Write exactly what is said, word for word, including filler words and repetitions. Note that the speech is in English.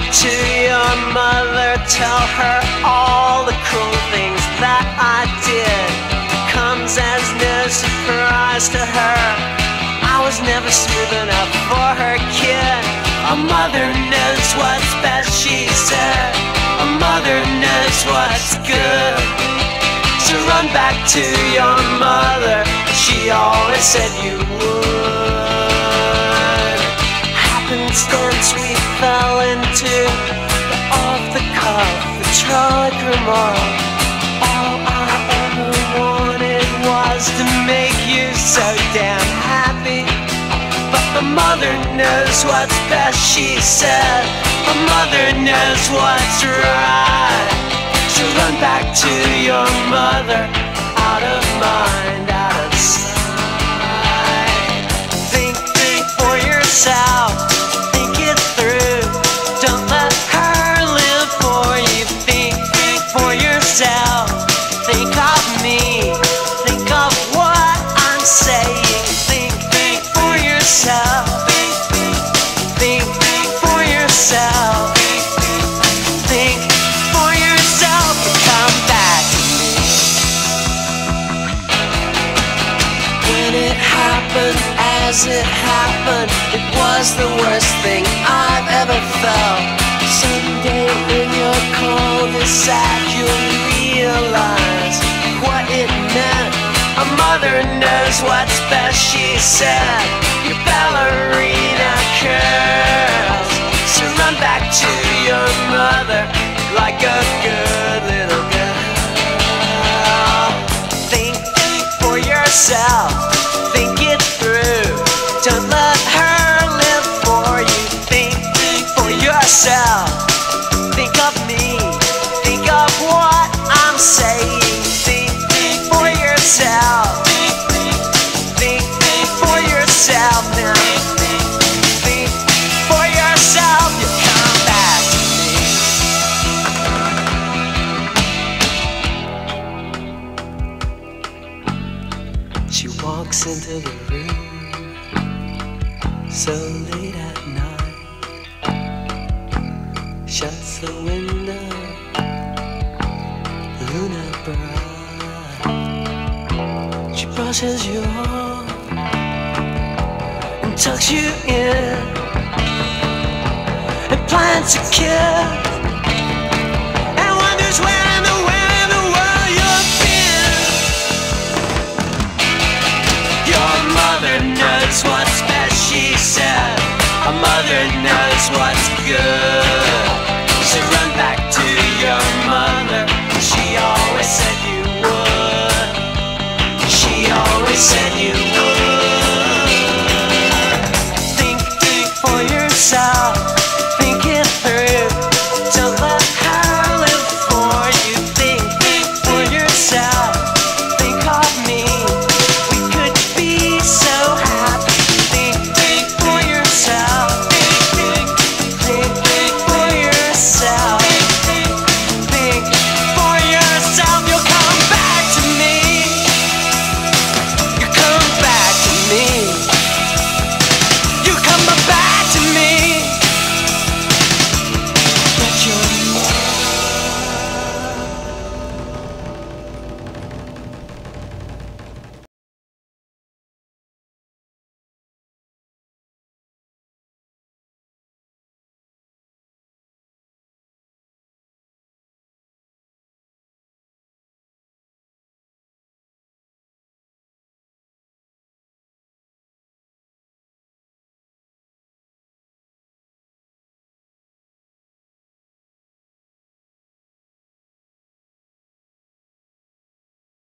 to your mother, tell her all the cruel things that I did. Comes as no surprise to her, I was never smooth enough for her kid. A mother knows what's best, she said. A mother knows what's good. So run back to your mother, she always said you would. Happenstance we fell into the off-the-cuff, the Trolley Grammar. All I ever wanted was to make you so damn happy. But a mother knows what's best, she said. A mother knows what's right. So run back to your mother, out of mind, out of sight. Think, think for yourself, think it through. Don't let her live for you. Think, think for yourself. Think of me, think of what I'm saying. Think, think for yourself. Think, think, think, think for yourself. Think for yourself and come back to me. When it happened, as it happened, it was the worst thing I've ever felt. Someday in your cul-de-sac you'll realize what it meant. A mother knows what's best, she said. Your ballerina curls. So run back to your mother like a good little girl. Think, think for yourself, think it through. Don't let her live for you. Think, think for yourself. Think of me, think of what I'm saying. Think, think for yourself. Think, think, think, think for yourself now. Think, think, think for yourself. You come back to me. She walks into the room so late at night, shuts the window, Luna bright. She brushes you off and tucks you in and plants a kiss and wonders where in the where in the world you've been. Your mother knows what's best, she said. A mother knows what's good.